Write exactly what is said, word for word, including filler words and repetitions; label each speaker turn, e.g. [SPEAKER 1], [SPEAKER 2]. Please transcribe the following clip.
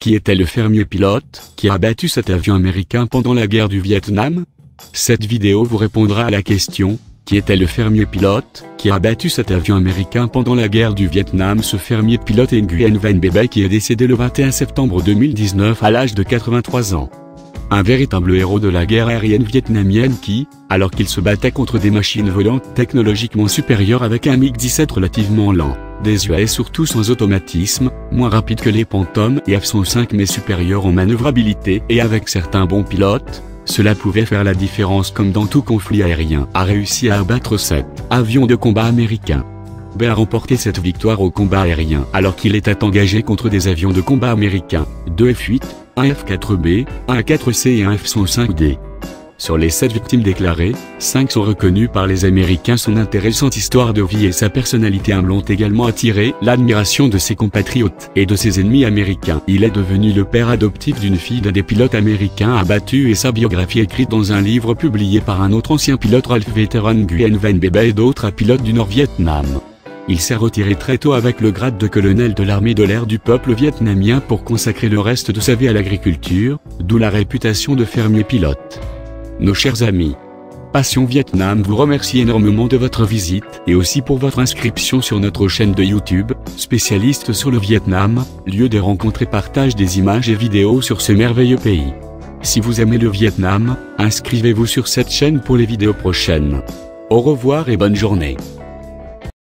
[SPEAKER 1] Qui était le fermier pilote qui a abattu cet avion américain pendant la guerre du Vietnam? Cette vidéo vous répondra à la question. Qui était le fermier pilote qui a abattu cet avion américain pendant la guerre du Vietnam? Ce fermier pilote est Nguyen Van Bebey qui est décédé le vingt et un septembre deux mille dix-neuf à l'âge de quatre-vingt-trois ans. Un véritable héros de la guerre aérienne vietnamienne qui, alors qu'il se battait contre des machines volantes technologiquement supérieures avec un MiG dix-sept relativement lent, désuet et surtout sans automatisme, moins rapide que les Phantom et F cent cinq mais supérieur en manœuvrabilité et avec certains bons pilotes, cela pouvait faire la différence comme dans tout conflit aérien, a réussi à abattre sept avions de combat américains. B a remporté cette victoire au combat aérien alors qu'il était engagé contre des avions de combat américains, deux F huit, un F quatre B, un quatre C et un F cent cinq D. Sur les sept victimes déclarées, cinq sont reconnues par les Américains. Son intéressante histoire de vie et sa personnalité humble ont également attiré l'admiration de ses compatriotes et de ses ennemis américains. Il est devenu le père adoptif d'une fille d'un des pilotes américains abattus et sa biographie écrite dans un livre publié par un autre ancien pilote Ralph Veteran Nguyen Van Bebey et d'autres pilotes du Nord-Vietnam. Il s'est retiré très tôt avec le grade de colonel de l'armée de l'air du peuple vietnamien pour consacrer le reste de sa vie à l'agriculture, d'où la réputation de fermier pilote. Nos chers amis, Passion Vietnam vous remercie énormément de votre visite et aussi pour votre inscription sur notre chaîne de YouTube, spécialiste sur le Vietnam, lieu de rencontres et partage des images et vidéos sur ce merveilleux pays. Si vous aimez le Vietnam, inscrivez-vous sur cette chaîne pour les vidéos prochaines. Au revoir et bonne journée.